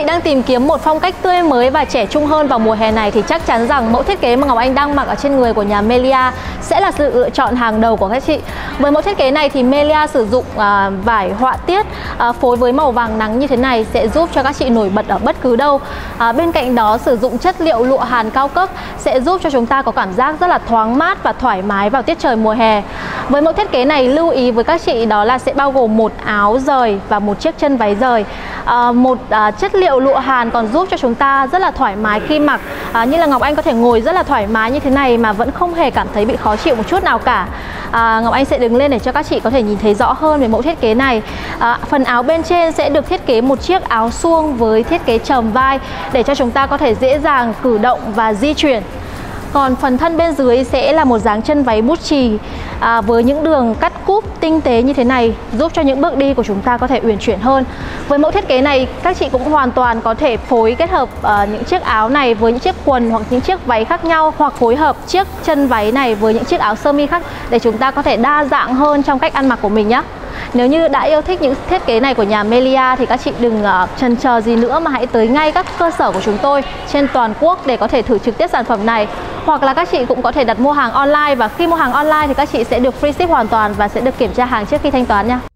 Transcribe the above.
đang tìm kiếm một phong cách tươi mới và trẻ trung hơn vào mùa hè này thì chắc chắn rằng mẫu thiết kế mà Ngọc Anh đang mặc ở trên người của nhà MELYA sẽ là sự lựa chọn hàng đầu của các chị. Với mẫu thiết kế này thì MELYA sử dụng vải họa tiết phối với màu vàng nắng như thế này sẽ giúp cho các chị nổi bật ở bất cứ đâu. Bên cạnh đó sử dụng chất liệu lụa hàn cao cấp sẽ giúp cho chúng ta có cảm giác rất là thoáng mát và thoải mái vào tiết trời mùa hè. Với mẫu thiết kế này lưu ý với các chị đó là sẽ bao gồm một áo rời và một chiếc chân váy rời. Chất liệu lụa hàn còn giúp cho chúng ta rất là thoải mái khi mặc, như là Ngọc Anh có thể ngồi rất là thoải mái như thế này mà vẫn không hề cảm thấy bị khó chịu một chút nào cả. Ngọc Anh sẽ đứng lên để cho các chị có thể nhìn thấy rõ hơn về mẫu thiết kế này. Phần áo bên trên sẽ được thiết kế một chiếc áo suông với thiết kế chồng vai để cho chúng ta có thể dễ dàng cử động và di chuyển. Còn phần thân bên dưới sẽ là một dáng chân váy bút chì với những đường cắt cúp tinh tế như thế này, giúp cho những bước đi của chúng ta có thể uyển chuyển hơn. Với mẫu thiết kế này, các chị cũng hoàn toàn có thể phối kết hợp những chiếc áo này với những chiếc quần hoặc những chiếc váy khác nhau, hoặc phối hợp chiếc chân váy này với những chiếc áo sơ mi khác để chúng ta có thể đa dạng hơn trong cách ăn mặc của mình nhé. Nếu như đã yêu thích những thiết kế này của nhà MELYA thì các chị đừng chần chờ gì nữa mà hãy tới ngay các cơ sở của chúng tôi trên toàn quốc để có thể thử trực tiếp sản phẩm này. Hoặc là các chị cũng có thể đặt mua hàng online, và khi mua hàng online thì các chị sẽ được free ship hoàn toàn và sẽ được kiểm tra hàng trước khi thanh toán nha.